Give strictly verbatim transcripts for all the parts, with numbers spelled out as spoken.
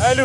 Hello.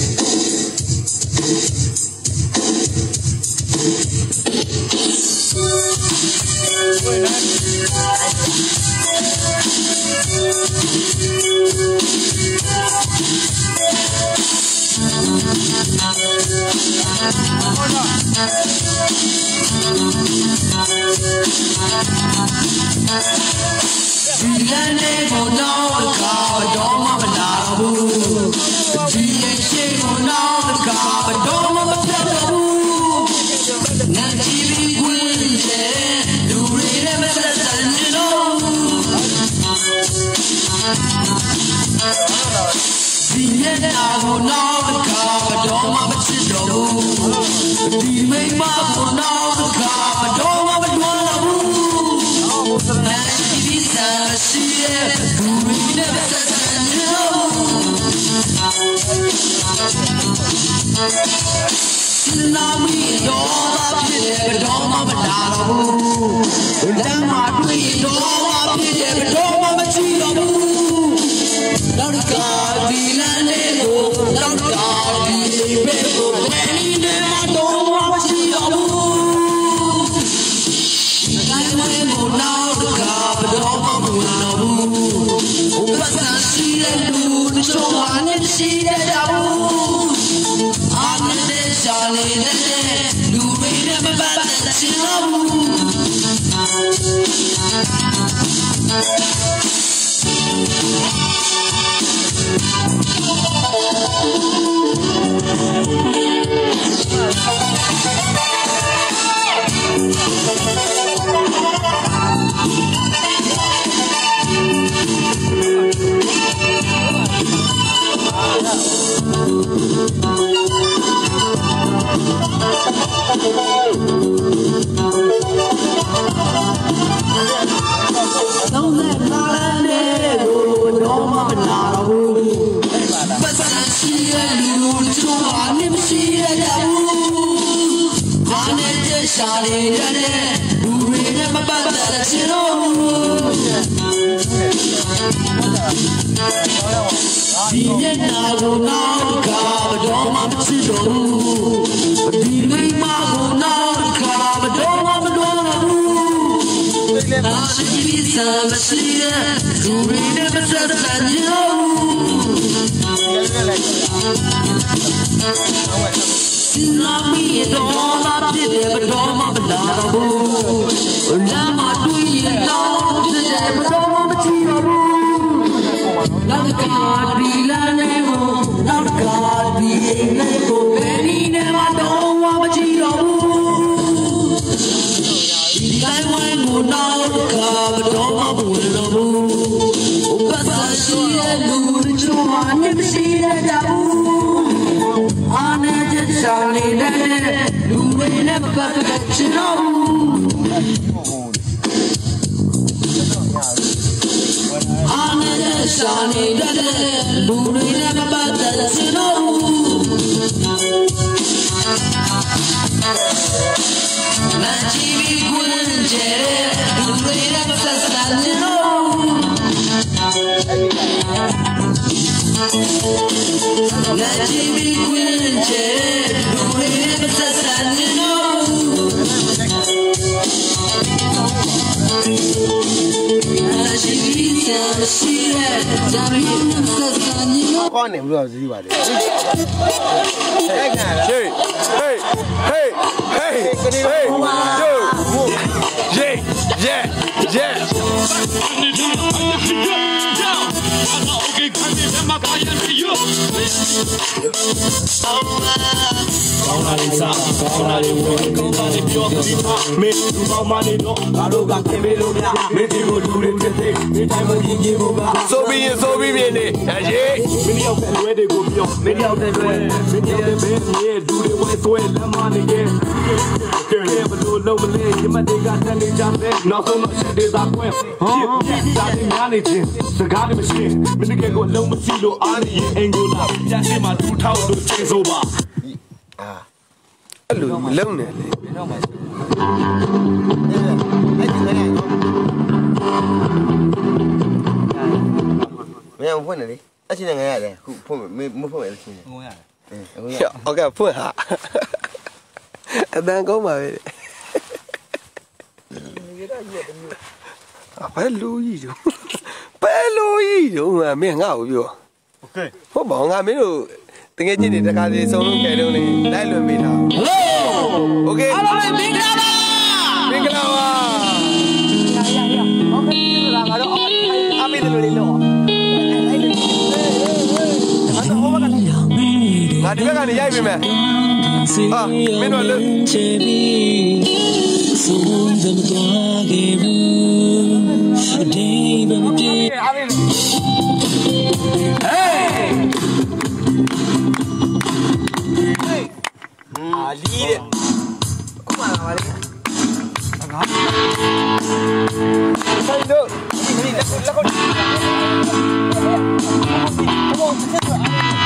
So be it, so be it. Many of them where they go beyond. Many of them where many of them yeah, do the way so it let money again. Yeah, but do low leg, you might got that in jump in. Not so much shit is up with. Huh? Starting managing. The garden machine. Many get go low material on the angle. Just in my two thousand days over. Ah. Hello, lonely. Mẹ không quên rồi đi. အချင်းငယ်ရတယ်ခုဖွင့်မဖွင့်ရချင်းငုံရတယ်အင်းဟုတ်ကဲ့ဖွင့်ဟာအတန်ကောင်းပါပဲဘယ်လိုကြီးတို့ဘယ်လိုကြီးတို့မင်းငါ့ကိုပြောโอเคဟုတ်ပါငါမင်းတို့တကယ်ချင်းတွေတခါစီစုံလုံးကြဲလုံးလေးလိုက်လွန်ပေးထားโอเคအားလုံးမင်္ဂလာပါမင်္ဂလာပါရရရโอเคဆိုတာငါတို့အားပေးတယ်လို့လေးလို့ငါဒီဘက်ကနေရိုက်ပေးမယ်ဟာမင်းတို့လို့ဆုံးတယ်တော့ကေဘူးဒေးဘမပြေအားပေးဟေးအာလီတဲ့ခုမှလာပါလေငါဆိုင်လို့ဒီလက်လက်ကိုဘောဆက်သွား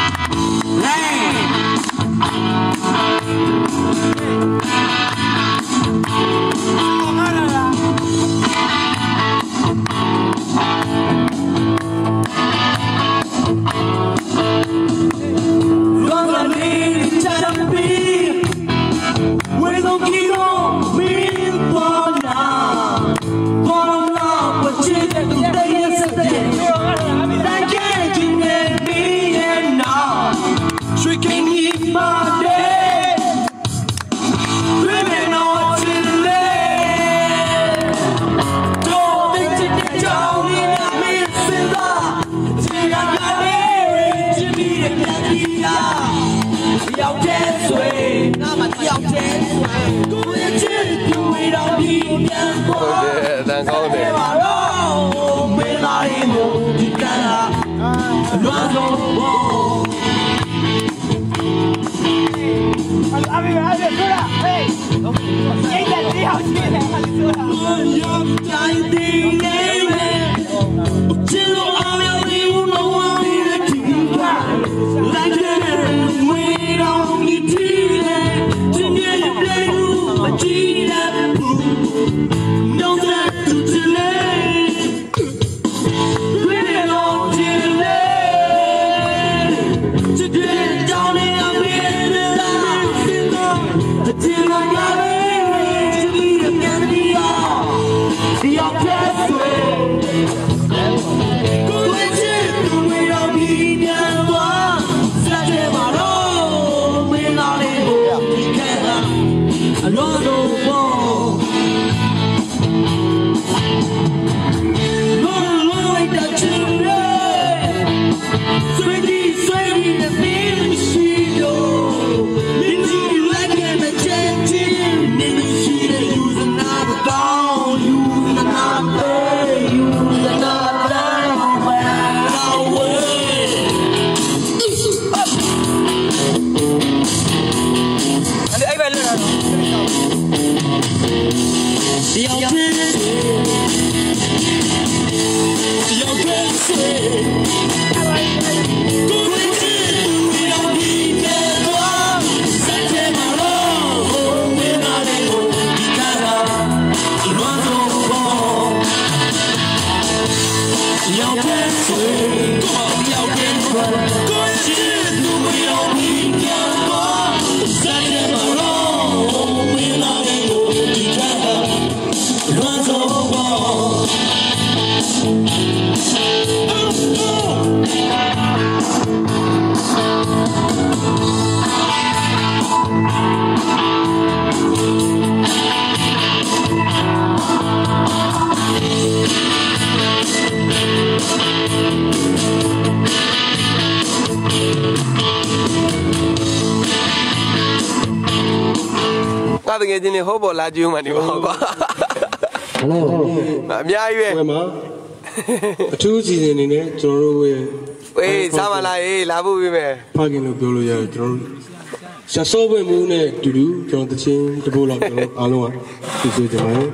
တကယ်ချင်းနေဟောပေါ်လာကြည့်ဦးမှာဒီပေါ့ကွာဟယ်လိုအများကြီးပဲအထူးစီစဉ်နေနဲ့ကျွန်တော်တို့ရဲ့အေးစားမလားအေးလာဖို့ပြီမယ်ဖခင်လို့ပြောလို့ရတယ်ကျွန်တော်တို့ရှာစောပွင့်မှုနဲ့တူတူကျွန်တော်တချင်းတပိုးလောက်ကျွန်တော်အားလုံးကသိစေချင်ပါတယ်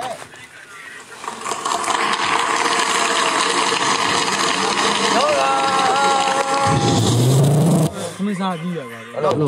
ဟုတ်လားခမင်းစားပြီးရပါဟုတ်လား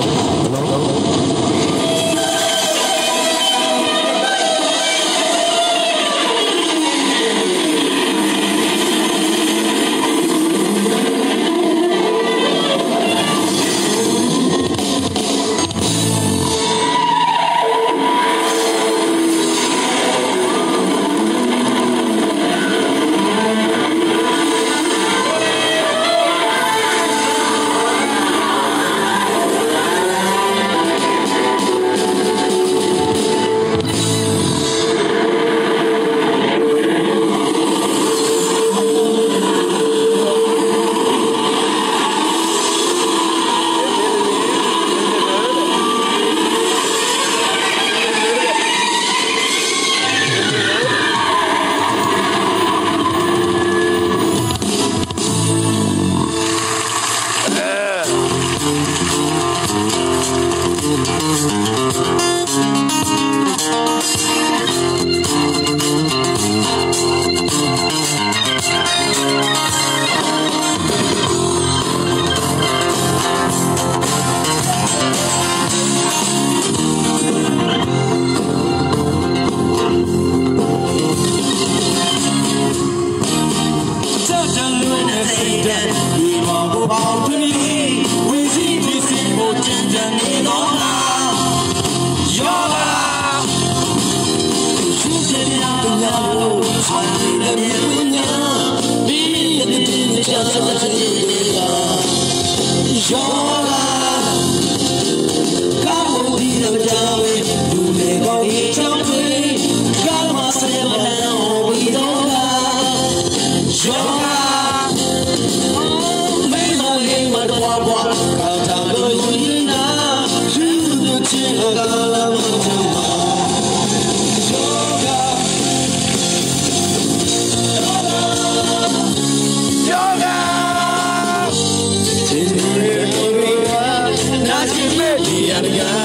Yoga,